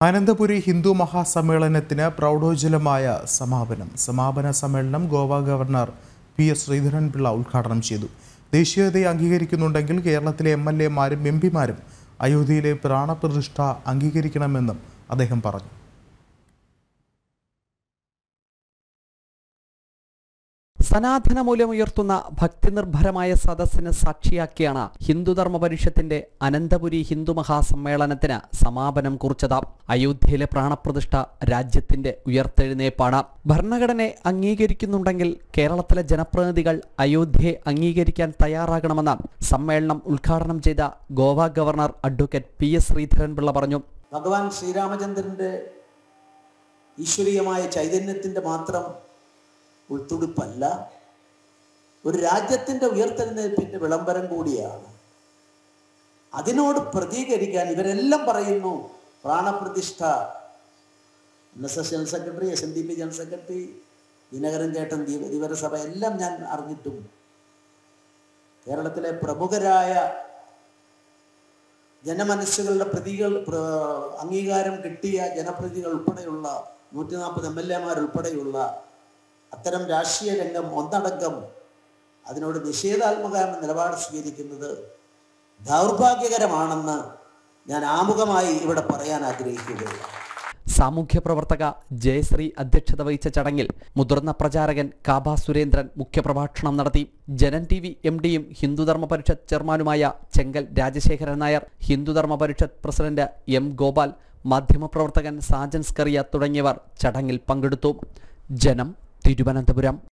അനന്തപുരി ഹിന്ദു മഹാസമ്മേളനത്തിന് പ്രൗഢോജ്വലമായ സമാപന സമ്മേളനം Goa governor PS. Sreedharan Pillai ഉദ്ഘാടനം ചെയ്തു. ദേശീയതയെ അംഗീകരിക്കുന്നുണ്ടെങ്കിൽ കേരളത്തിലെ എം.എൽ.എമാരും എം.പിമാരും അയോധ്യയിലെ പ്രാണപ്രതിഷ്ഠ അംഗീകരിക്കണമെന്നും അദ്ദേഹം പറഞ്ഞു. സനാതന മൂല്യമുയർത്തുന്ന ഭക്തിനിർഭരമായ സദസ്സിന് സാക്ഷിയാക്കിയാണ് ഹിന്ദുധർമ്മ പരിഷത്തിന്റെ അനന്തപുരി ഹിന്ദു മഹാസമ്മേളനത്തിന് സമാപനം കുറിച്ചത്. അയോധ്യയിലെ പ്രാണപ്രതിഷ്ഠ രാജ്യത്തിന്റെ ഉയർത്തെഴുന്നേൽപ്പാണ്. ഭരണഘടനയെ അംഗീകരിക്കുന്നുണ്ടെങ്കിൽ കേരളത്തിലെ ജനപ്രതിനിധികൾ അയോധ്യയെ അംഗീകരിക്കാൻ തയ്യാറാകണമെന്ന് സമ്മേളനം ഉദ്ഘാടനം ചെയ്ത Goa governor advocate P S. Sreedharan Pillai പറഞ്ഞു. ഭഗവാൻ ശ്രീരാമചന്ദ്രന്റെ ഈശ്വരീയമായ ചൈതന്യത്തിന്റെ മാത്രം ഉൾത്തുടിപ്പല്ല, ഒരു രാജ്യത്തിന്റെ ഉയർത്തെഴുന്നേൽപ്പിന്റെ വിളംബരം കൂടിയാണ്. അതിനോട് പ്രതികരിക്കാൻ ഇവരെല്ലാം പറയുന്നു പ്രാണപ്രതിഷ്ഠ. NSS general secretary, SNDP general secretary, Dinakaran ചേട്ടൻ, ധീവരസഭ എല്ലാം ഞാൻ അറിഞ്ഞിട്ടും കേരളത്തിലെ പ്രമുഖരായ ജനമനസ്സുകളുടെ അംഗീകാരം കിട്ടിയ ജനപ്രതിനിധികൾ ഉൾപ്പെടെയുള്ള 140 MLA ഉൾപ്പെടെയുള്ള അത്തരം രാഷ്ട്രീയ രംഗം ഒന്നടങ്കം അതിനോട് നിഷേധാത്മകമായ നിലപാട് സ്വീകരിക്കുന്നത് ദൗർഭാഗ്യകരമാണെന്ന് ഞാൻ ആമുഖമായി ഇവിടെ പറയാൻ ആഗ്രഹിക്കുകയാണ്. സാമൂഹ്യ പ്രവർത്തക ജയശ്രീ അധ്യക്ഷത വഹിച്ച ചടങ്ങിൽ മുതിർന്ന പ്രചാരകൻ കാബ സുരേന്ദ്രൻ മുഖ്യപ്രഭാഷണം നടത്തി. ജനൻ TV MDയും ഹിന്ദുധർമ്മ പരിഷത്ത് ചെയർമാനുമായ ചെങ്കൽ രാജശേഖരൻ നായർ, ഹിന്ദുധർമ്മ പരിഷത്ത് പ്രസിഡന്റ് M. ഗോപാൽ, മാധ്യമപ്രവർത്തകൻ സാജൻ സ്കറിയ തുടങ്ങിയവർ ചടങ്ങിൽ പങ്കെടുത്തു. ജനം, തിരുവനന്തപുരം.